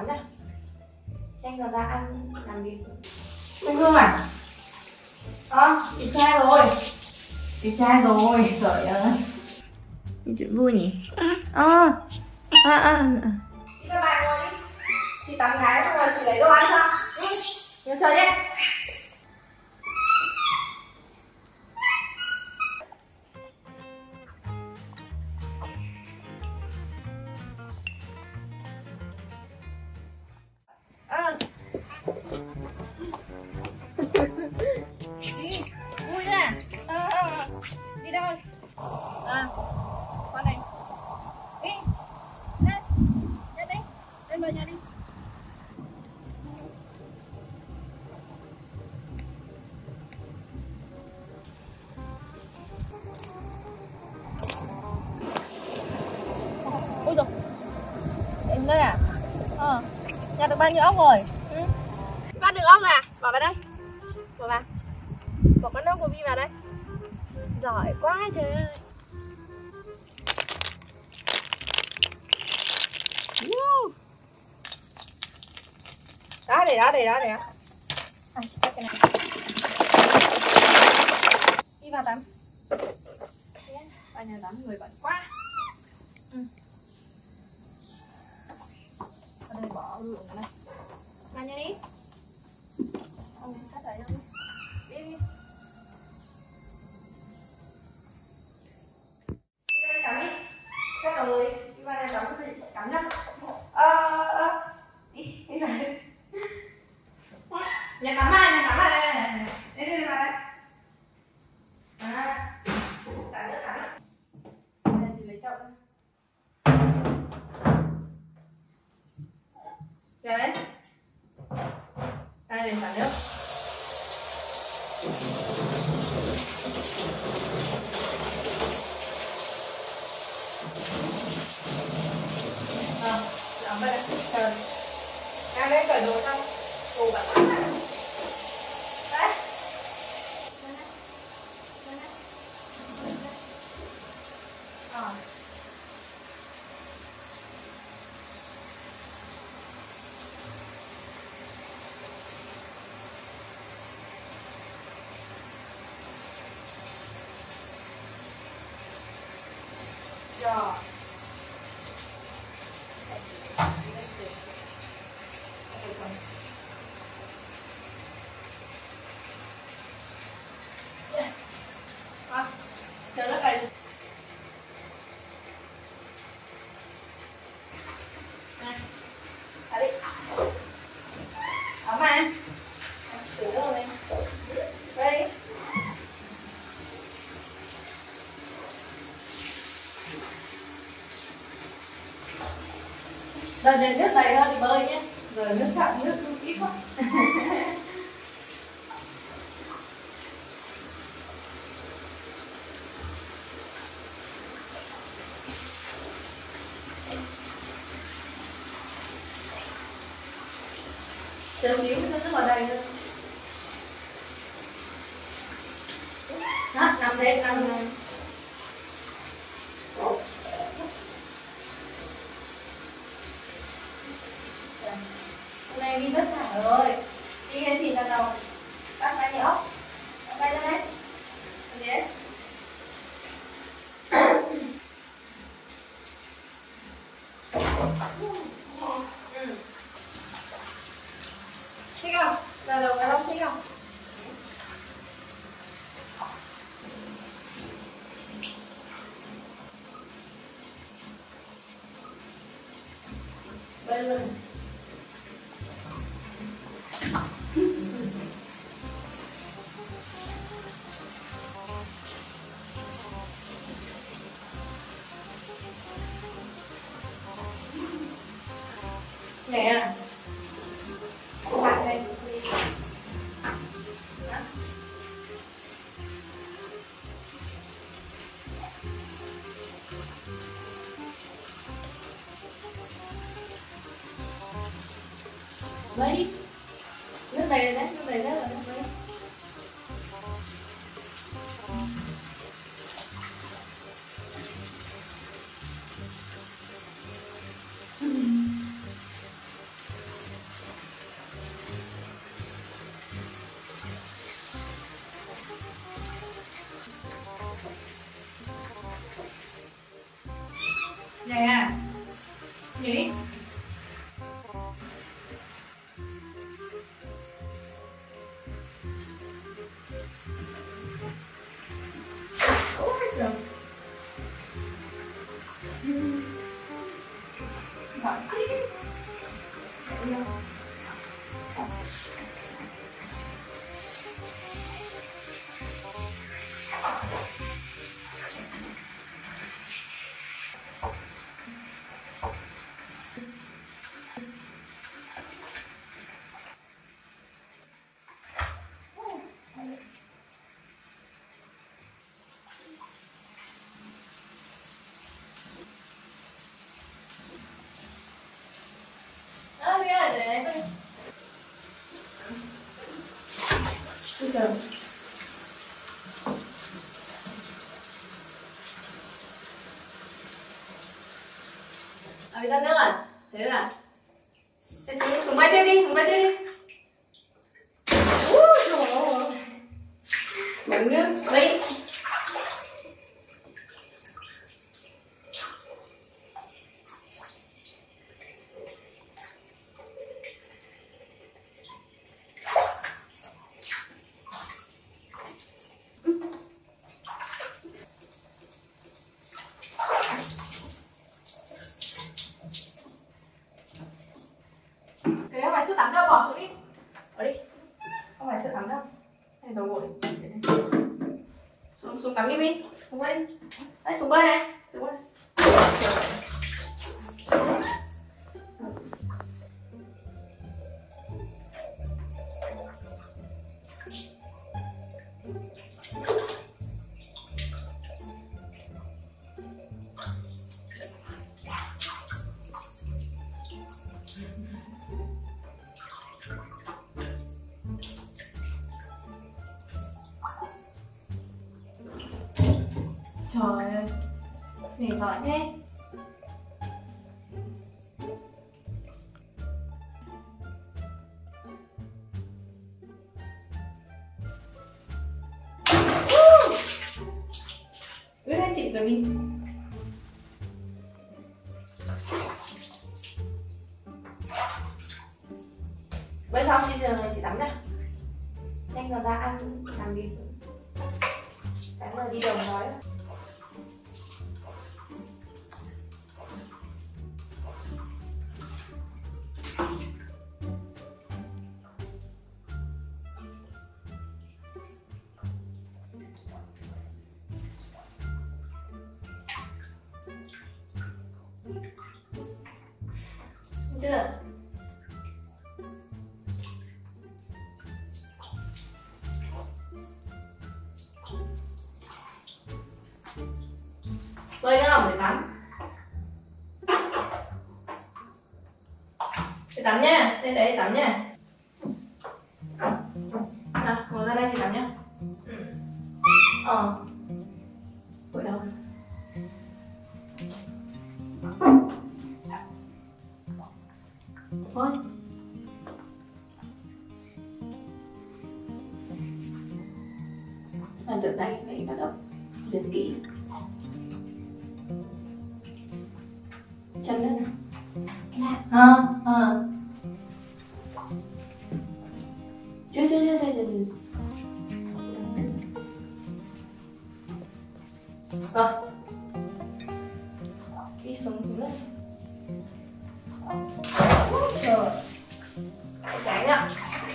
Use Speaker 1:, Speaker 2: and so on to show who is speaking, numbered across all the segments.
Speaker 1: tắm nhá. Anh còn ra ăn làm việc. Anh Hương à? Kịp cha rồi. Kịp cha rồi, trời ơi. Chuyện vui nhỉ? Đi các bạn ngồi đi. Chị tắm cái xong rồi chị lấy đồ ăn cho. Nhớ chơi nhé. Vui nè. Đi đâu? Con này. Đi. Lên. Lên đi. Lên vào nhà đi. Ôi dồi. Em đây à? Nhặt được bao nhiêu ốc rồi? Bắt được ốc à? Bỏ vào đây. Bỏ vào. Bỏ con ốc của Vi vào đây. Giỏi quá trời ơi. Đó, để đó. Cái này. Đi vào tắm. Vào nhà tắm người bận quá. Ở đây bỏ lượng ở đây. Vào nhà đi. Cắt đấy thôi. Đi. Đi đây tắm đi. Cắt rồi. Đi vào nhà tắm tắm nhá. Đi vào đây. Nhà tắm à đây. Đi vào đây. Xả nước tắm. Đây chị lấy chậu. Ra đấy. Đây để xả nước. Làm vậy đấy. Trời. Ra đây cởi đồ xong. Đồ bẩn lắm à. Đấy. Rồi. Chờ nó cày. Này. Thả đi. Ấm mà. Thử rồi này. Đây đi. Đợt này nước đầy hơn thì bơi nhé. Rồi nước cạn nước ít quá. Chờ xíu cho nước vào đầy thôi. Đó, nằm đây, nằm này. Hôm nay đi vất vả rồi. Đi hay chị lần đầu. Bắt tay nhỉ? Bắt tay ra đây. Làm gì đấy? Thích không? Lần đầu cái lông thích không? Bơi luôn. Nè. Bạn đây. Bơi đi. Nước đầy rồi đấy, nước đầy rất rồi. Bơi đi. Chờ. Ra nước rồi. Thế rồi. Thế xuống bay tiếp đi, xuống bay tiếp đi. Trời ơi. Bánh nước, đấy. Sữa tắm đâu, bỏ xuống đi. Bỏ đi. Không phải sữa tắm đâu. Này dầu gội. Xuống tắm đi Vin. Xuống bơi đi. Đấy, xuống bơi này. Xuống bơi. Trời ơi, nghỉ giỏi thế. Ướt hết chị rồi đi. Bây xong bây giờ chị tắm nhá. Nhanh rồi ra ăn làm việc. Sáng giờ đi đồng nói. Chưa? Bơi nữa không để tắm? Để tắm nha, lên đấy tắm nha. Nào, ngồi ra đây thì tắm nhá. Bội đâu? Thôi. Rửa tay, đấy bắt đầu rửa kỹ. Chân nữa nào. Chưa. Rồi. Đi xuống đất. Rồi. Tránh nhá.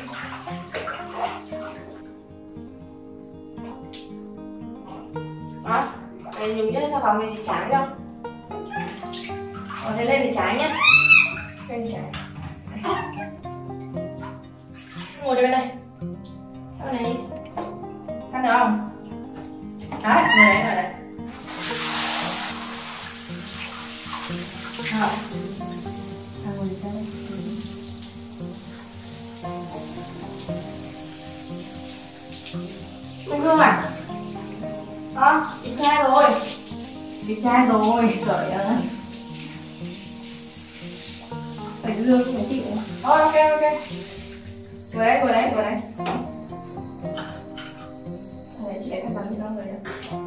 Speaker 1: Đó. Đây nhúng cho xà phòng này chị tráng cho. Rồi lên thì tráng nhá. Lên tráng. Ngồi đây bên đây. Sau này. Ăn được không? Đấy, ngồi đấy. Rồi. Ngồi đây. Không gương à? Đó, bị sai rồi. Trời ơi. Phải gương phải chịu. Thôi ok. Ngồi đấy. Để chị để cái bánh cho nó rồi ạ.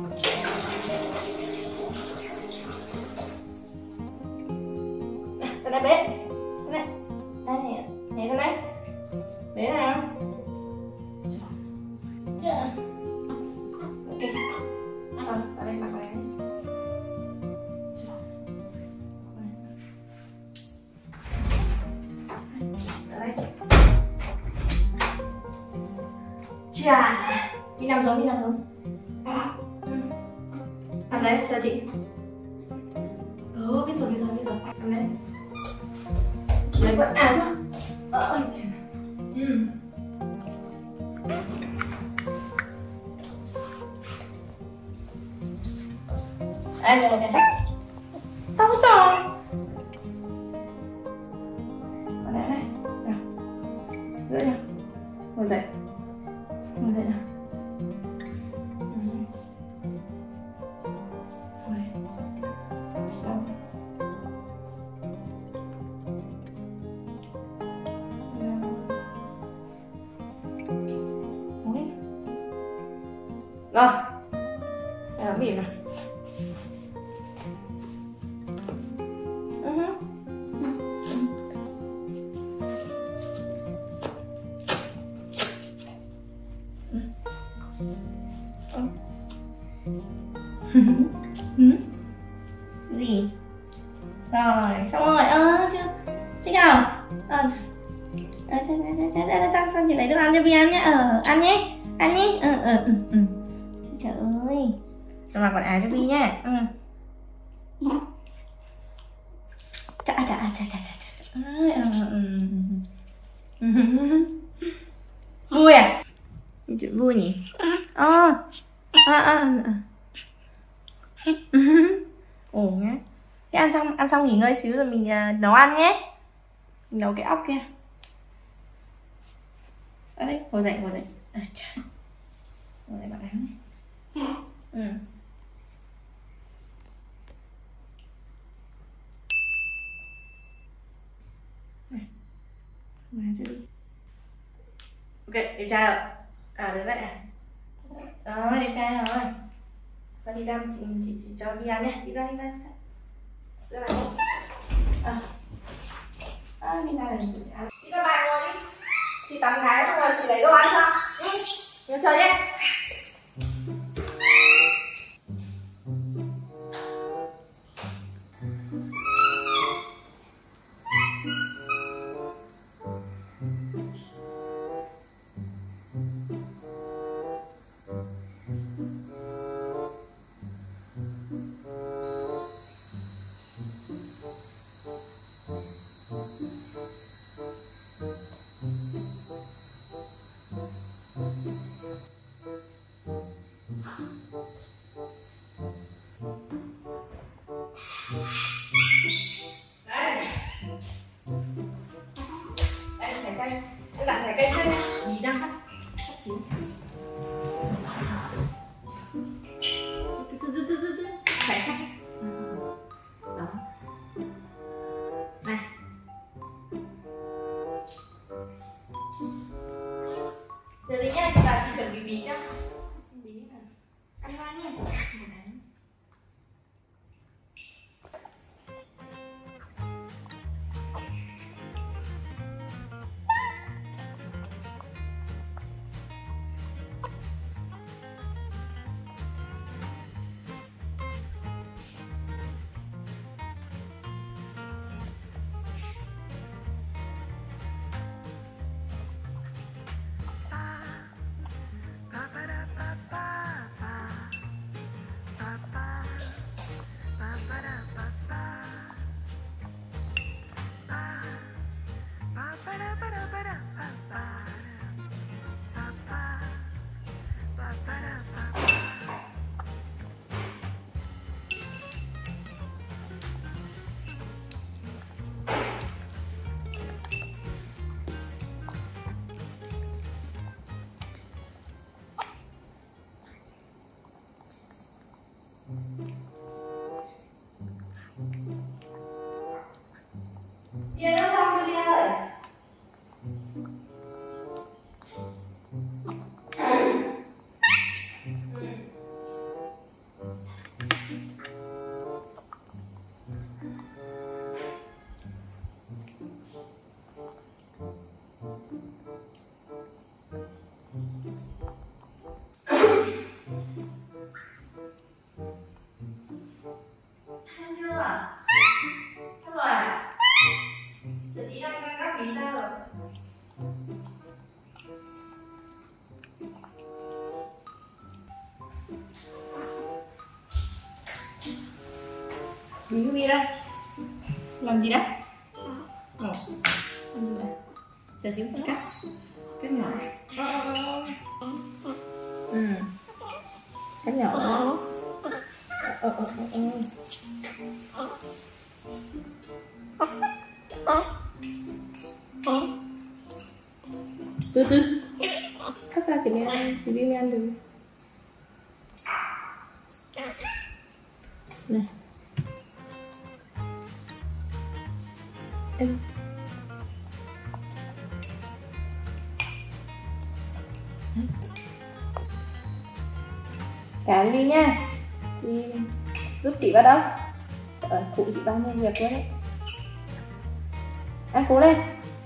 Speaker 1: Ra đây bé. Ra đây nè. Nhảy ra đây. Bé nào. Yeah. Ok. Ở đây mặc này. Chà, đi nằm xuống, đi nằm xuống. Nằm đấy, chờ chị. Biết rồi. Nằm đấy. Lấy quần áo thôi. Ôi trời. Đây. Tao có tròn. Ở đây này. Nào. Dậy nào. Ngồi dậy. Nào. Rồi, đây là mỉm nào. Gì? Rồi, xong rồi, chưa? Thích không? Xong chị lấy đồ ăn cho Vi ăn nhé. Ăn nhé. Trời ơi. Xong mặc quần áo cho Vi nhé. Chà. Vui à? Chuyện vui nhỉ? Ồ nhá. Thế ăn xong nghỉ ngơi xíu rồi mình nấu ăn nhé. Mình nấu cái ốc kia. Đấy, ngồi dậy. Ngồi dậy bạn ăn này. Này cho đi. Ok, đẹp trai rồi. Đứng dậy này. Đó, đẹp trai rồi. Và đi ra, chị cho đi ăn nhé. Đi ra. Ra này. Đi ra này. Đi các bạn ngồi đi. Chị tắm cái xong rồi chị lấy đồ ăn cho. Nhớ chờ nhé. Giờ đi nhá, chị chuẩn bị bí nhá. Bí này. Ăn hoa nhé. Ví dụ đây. Làm gì đấy? Làm gì vậy? Chờ xíu cắt. Cắt nhỏ. Cắt nhỏ. Từ từ. Cắt ra chị mới ăn, chị mới ăn được. Này. Cán đi nha. Đi giúp chị vào đâu? Phụ chị bao nhiêu việc quá đấy. Ăn cố lên.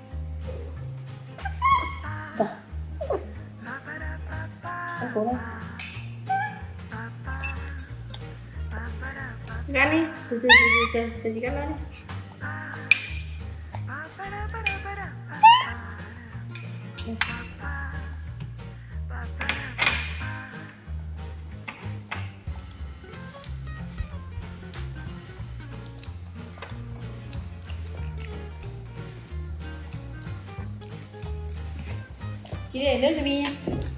Speaker 1: Rồi. Ăn cố lên. Gắn đi. Từ từ chờ chị gắn nó đi. Chị để nước cho Mi nha.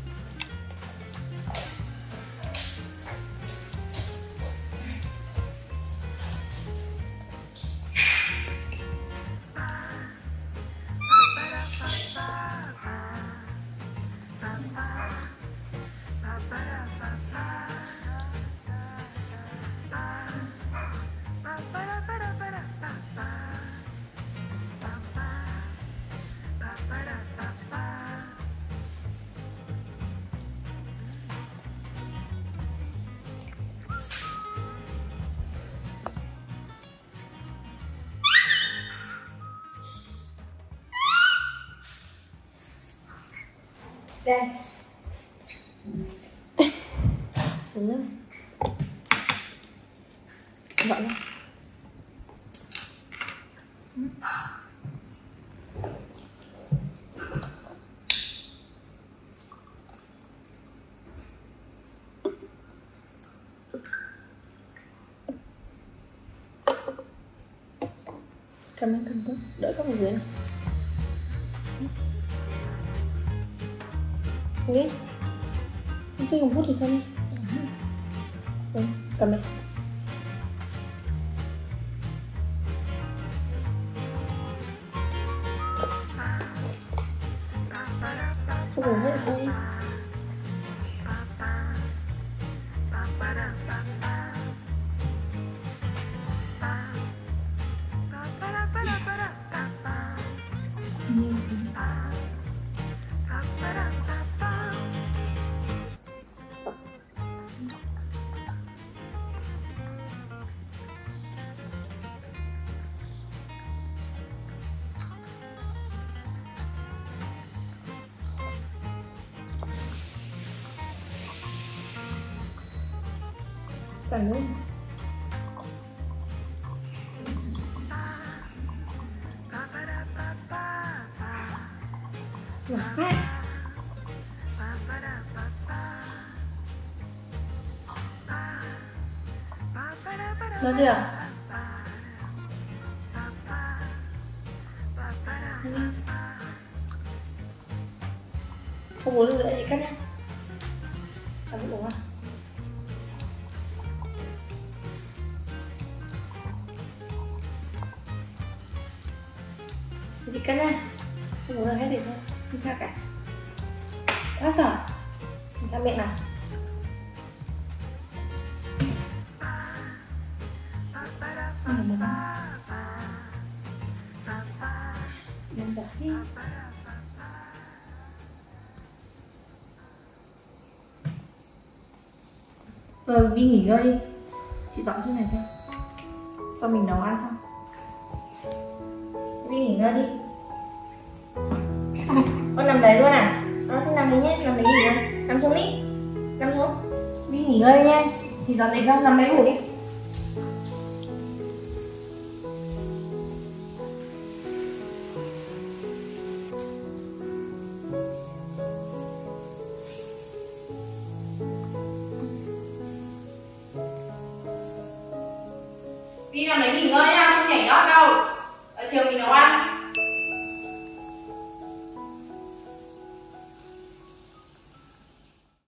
Speaker 1: Đây. Đúng rồi. Vậy nha. Cầm lên cầm tốt, đỡ các ở dưới này. Đi. Không thích dùng hút thì thôi đi. Cầm đây. Không uống hết đi. Xả nước. Nhỏ quá. Nó chưa? Không uống được nữa chị cắt nhé. Ăn uống à? Chị cắt nha. Không uống được hết thì thôi. Không sao cả. Quá sợ. Làm miệng nào. Làm giật đi. Rồi Vi nghỉ ngơi đi. Chị dọn chỗ này cho. Xong mình nấu ăn xong. Vi nghỉ ngơi đi. Con nằm đấy luôn à? Thế nằm đấy nhé, nằm đấy nghỉ ngơi. Nằm xuống đi. Nằm xuống. Vi nghỉ ngơi nha. Chị dọn đấy ra, nằm đấy ngủ đi.